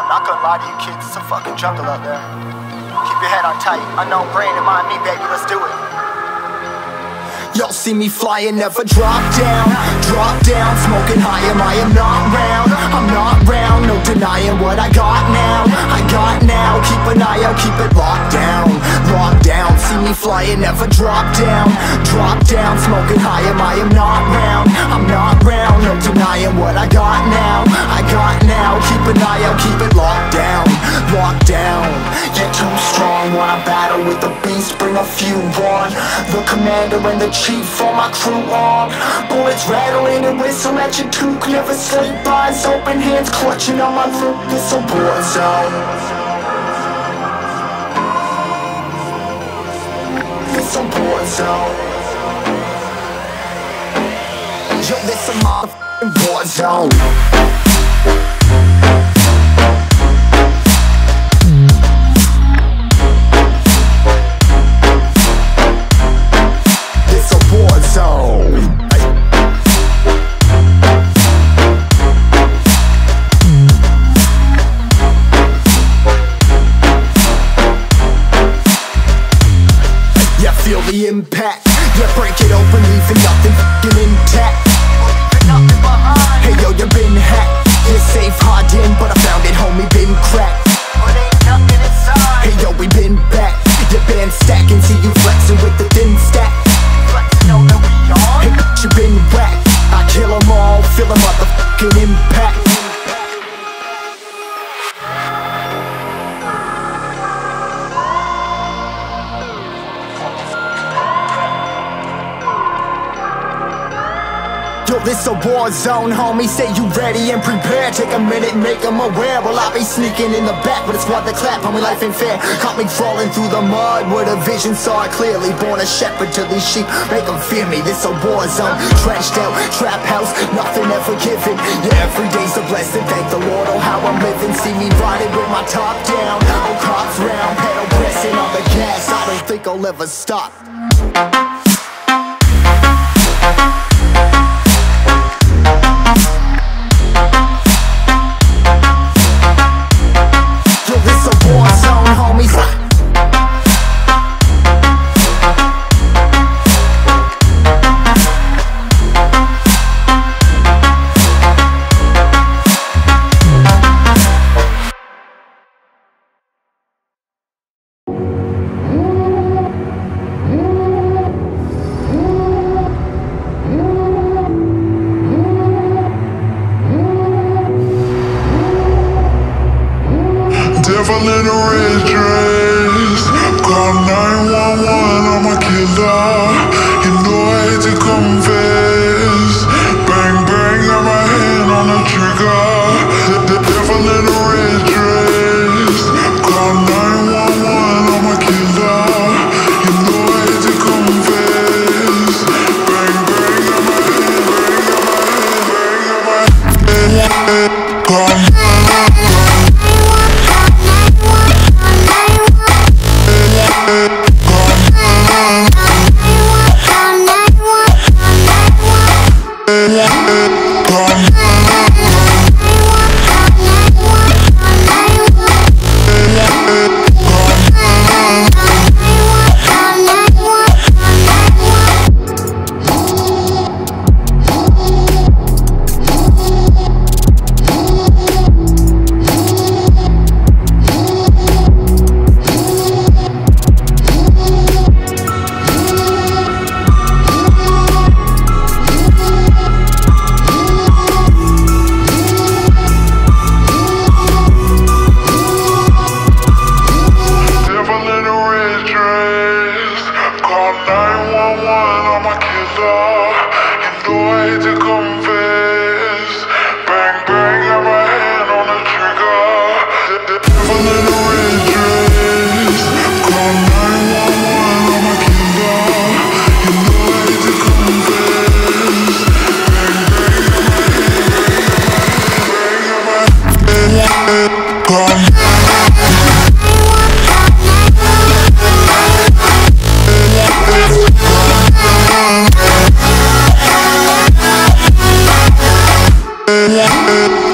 I'm not gonna lie to you kids, it's a fucking jungle out there. Keep your head on tight, unknown brain and mind me, baby, let's do it. Y'all see me flying, never drop down, smoking high, I am not round, I'm not round, no denying what I got now, keep an eye out, keep it locked down, see me flying, never drop down, smoking high, I am not round, I'm not round, no denying what I got now, keep an eye out, keep it locked down, get too strong when I battle with the beast, bring a few on, the commander and the chief for my crew on. Bullets rattling and whistle at your toque. Never sleep, eyes open, hands clutching on my loot. This a war zone. This a war zone. Yo, this a motherfucking war zone. Feel the impact, yeah, break it open, leaving nothing f***ing intact. Hey yo, you been hacked, you're safe, hard in, but I found it, homie, been cracked. Hey yo, we been back, your band stacking, see you flexing with the thin stack. Hey, you been whacked, I kill them all, feel a motherfucking impact. Yo, this a war zone, homie, say you ready and prepared. Take a minute, make them aware. Well, I be sneaking in the back, but it's what the clap, homie, life ain't fair. Caught me crawling through the mud with a vision, saw it clearly. Born a shepherd to these sheep, make them fear me. This a war zone, trashed out, trap house, nothing ever given. Yeah, every day's a blessing, thank the Lord, oh how I'm living. See me riding with my top down, oh cops round, pedal pressing on the gas. I don't think I'll ever stop. Devil in a red dress, call 911, I'm a killer. You know I hate to confess. Bang bang, got my hand on the trigger. The devil in a red dress, call 911, I'm a killer. You know I hate to confess. Bang bang, got my hand, call Yeah.